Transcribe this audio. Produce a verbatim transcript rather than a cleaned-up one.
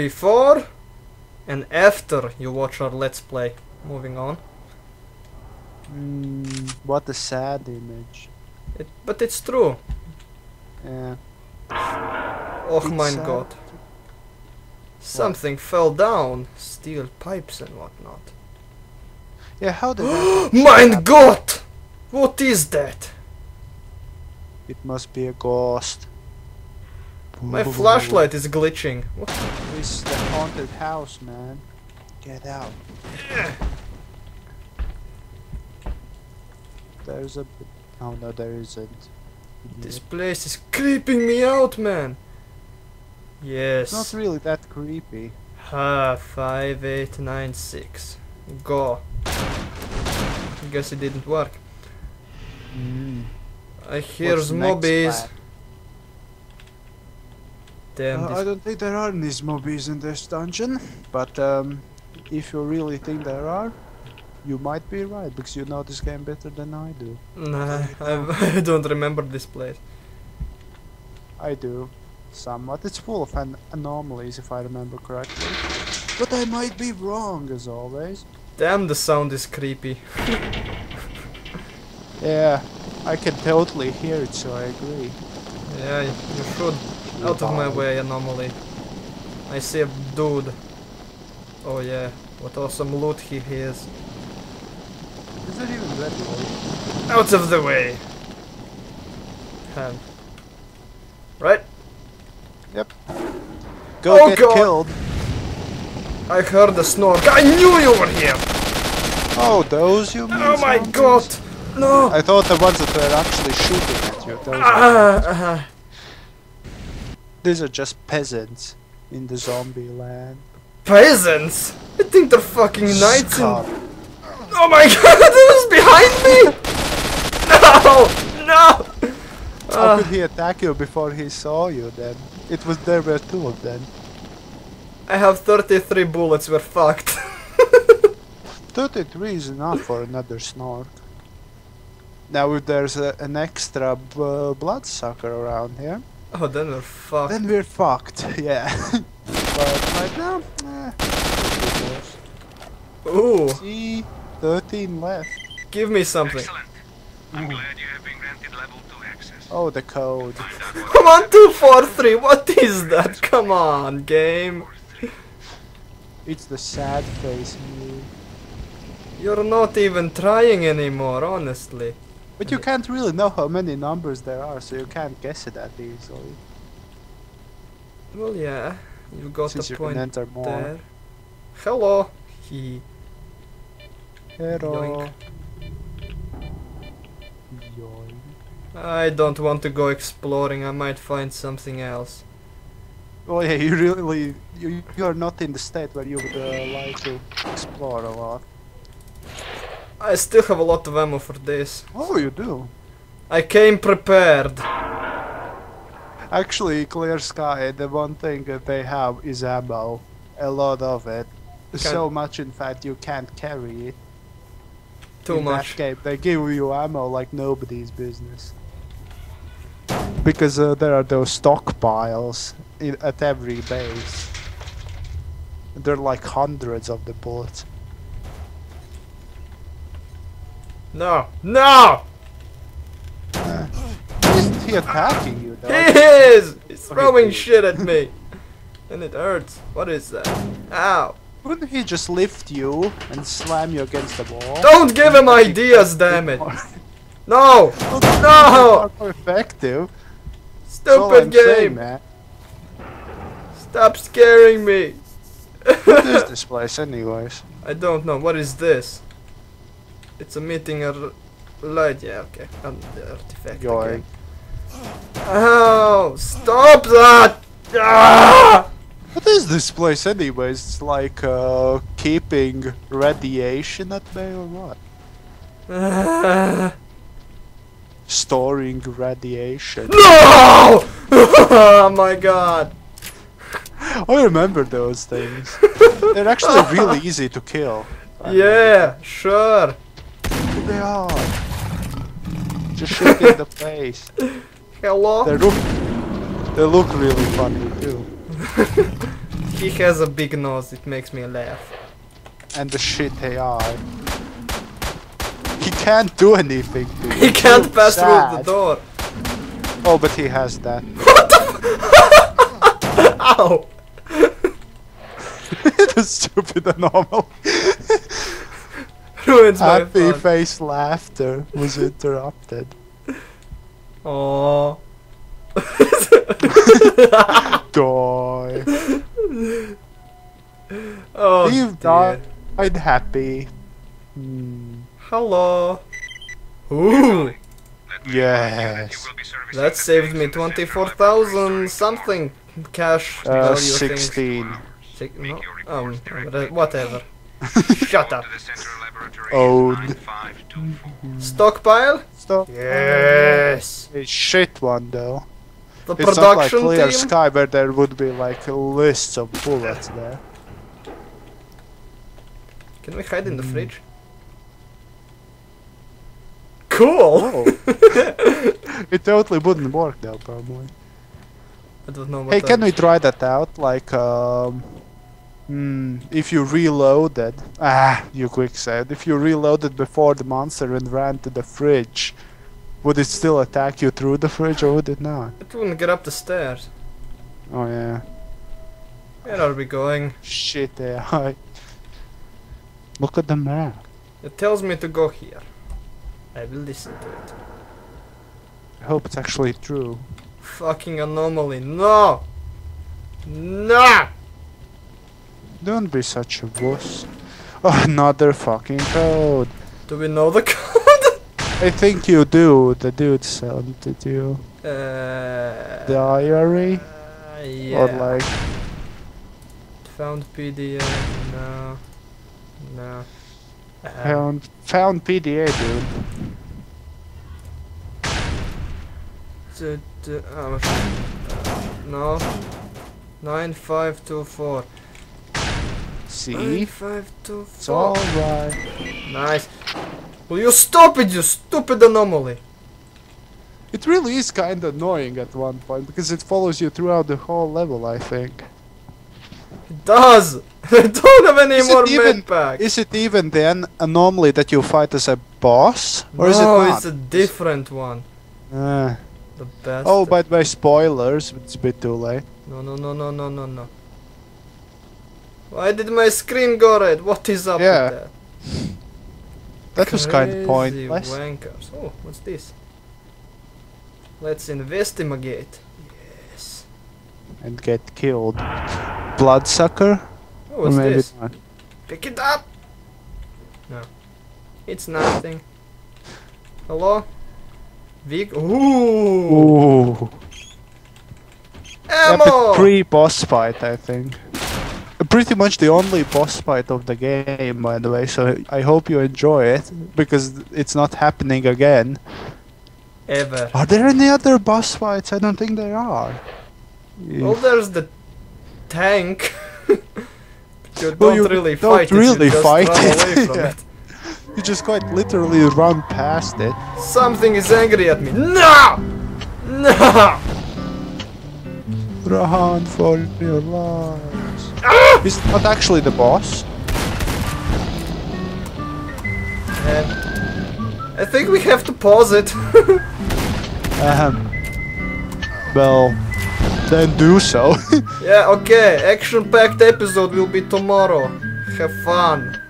before and after you watch our Let's Play. Moving on. Mm, what a sad image. It, but it's true. Yeah. Oh It's my sad. god. Something fell down. Steel pipes and whatnot. Yeah, how did that Mein happen? Gott! What is that? It must be a ghost. My flashlight is glitching. What? This is the haunted house, man. Get out. There's a... Oh no, there isn't. This place is creeping me out, man. It's not Yes. really that creepy. Ha, five, eight, nine, six. Go. Guess it didn't work. Mm. I hear What's next zombies. plan? Damn, Uh, I this don't think there are any zombies in this dungeon, but um, if you really think there are, you might be right, because you know this game better than I do. Nah, I, I don't remember this place. I do, somewhat. It's full of an anomalies, if I remember correctly. But I might be wrong, as always. Damn, the sound is creepy. Yeah, I can totally hear it, so I agree. Yeah, y- you should. Out of my way, anomaly. I see a dude. Oh yeah, what awesome loot he has. Is it even that way? Out of the way! Hand. Right? Yep. Go Oh get God. killed! I heard a snort. I knew you were here! Oh, those you mean? Oh my zombies? god! No! I thought the ones that were actually shooting at you. Those are Ah, ah. These are just peasants in the zombie land. Peasants! I think they're fucking knights in... Scum. Oh my god, this is behind me! No! No! How Ah. could he attack you before he saw you then? It was there were two of them. I have thirty-three bullets, we're fucked. thirty-three is enough for another snark. Now if there's a, an extra b bloodsucker around here, Oh, then we're fucked. then we're fucked, yeah. But right now, eh, Ooh, see, thirteen left. give me something. Excellent. I'm glad you have been granted level two access. Oh, the code. Find out what Come on, two, four, three, what is that? Come on, game. It's the sad face move. You're not even trying anymore, honestly. But you can't really know how many numbers there are, so you can't guess it that easily. Well, yeah, you got Since a you can point enter more. there. Hello. He. Hello. Yoink. Yoink. I don't want to go exploring. I might find something else. Oh yeah, you really, you, you are not in the state where you would uh, like to explore a lot. I still have a lot of ammo for this. Oh, you do? I came prepared. Actually, Clear Sky, the one thing that they have is ammo. A lot of it. So much, in fact, you can't carry it. Too in much. That game, they give you ammo like nobody's business. Because uh, there are those stockpiles in, at every base. There are like hundreds of the bullets. No. No! Isn't he attacking you though? He is! He's throwing Okay. shit at me. And it hurts. What is that? Ow. Wouldn't he just lift you and slam you against the wall? Don't give him ideas, damn it. No! No! More effective. That's all Stupid I'm saying, game! man. Stop scaring me! What is this place, anyways? I don't know. What is this? It's emitting a r- light. Yeah, okay. Um, the artifact Yoink. again. Ow! Stop that! Ah! What is this place, anyways? It's like uh, keeping radiation at bay or what? Ah. Storing radiation. No! Oh my god! I remember those things. They're actually really easy to kill. Yeah, sure. Here they are. Just shoot in the face. Hello? They look, they look really funny too. He has a big nose, it makes me laugh. And the shit A I. He can't do anything, dude. He It's can't so pass through the sad. door. Oh, but he has that. Ow! The stupid anomaly. Ruins my Happy fun. face laughter was interrupted. Aww. Doy. Oh You've dear. died happy. Hmm. Hello. Ooh. Let me remind you that Yes. you will be servicing That the saved tanks me in the central twenty-four laboratory thousand during something cash Uh, value things. sixteen. Six, no, Make your um, reports directly. whatever. Shut Code up. to the central laboratory Owed. nine five two four. Stockpile? Stop. Yes. A shit one though. The It's not like production Clear team? Sky where there would be like lists of bullets there. Can we hide in the fridge? Cool! Oh. It totally wouldn't work though, probably. I don't know what Hey, that- can we try that out? Like, um... Hmm, if you reloaded... Ah, you quick saved. If you reloaded before the monster and ran to the fridge, would it still attack you through the fridge or would it not? It wouldn't get up the stairs. Oh yeah. Where are we going? Shit A I. Look at the map. It tells me to go here. I will listen to it. I hope it's actually true. Fucking anomaly. No! No! Don't be such a wuss. Oh, another fucking code. Do we know the code? I think you do. The dude sent it to you. Uh, Diary? uh, yeah. Or like... Found P D A. No. No. Uh, Found, found P D A, dude. d- d- oh, sh- no. nine five two four. See? nine five two It's four. alright. Nice. Will you stop it, you stupid anomaly? It really is kinda annoying at one point because it follows you throughout the whole level, I think. It does! I don't have any Is it more even- med packs. Is it even then anomaly that you fight as a boss? Or is it No, not? it's a different one. Uh, The best. oh, by the way, spoilers. It's a bit too late. No, no, no, no, no, no, no. Why did my screen go red? What is up Yeah, with that? That was kind of Crazy pointless. wankers. Oh, what's this? Let's investigate. Yes. And get killed. Bloodsucker? Oh, what's or maybe this? not. Pick it up! No. It's nothing. Hello? Vig. Ooh! Ooh. Yeah, Ammo! but pre-boss fight, I think. Uh, Pretty much the only boss fight of the game, by the way, so I hope you enjoy it, because it's not happening again. Ever. Are there any other boss fights? I don't think there are. Well, there's the tank. You don't Well, you really don't fight really it, you just fight run it, away from yeah. it. You just quite literally run past it. Something is angry at me. No! No! Run for your lives. Ah! Is it not actually the boss? Um, I think we have to pause it. Um. Well, then do so. Yeah, okay. Action-packed episode will be tomorrow. Have fun.